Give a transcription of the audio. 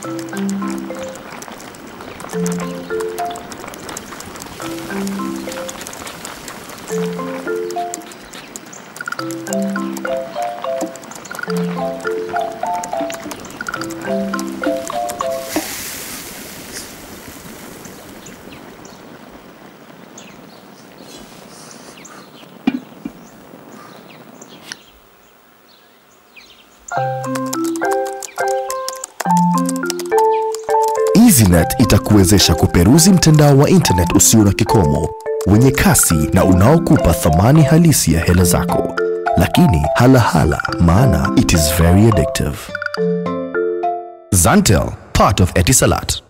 EzyNet itakuwezesha kuperuzi mtandao wa internet usio na kikomo, wenye kasi na unaokupa thamani halisi ya hela zako. Lakini hala, maana it is very addictive. Zantel, part of Etisalat.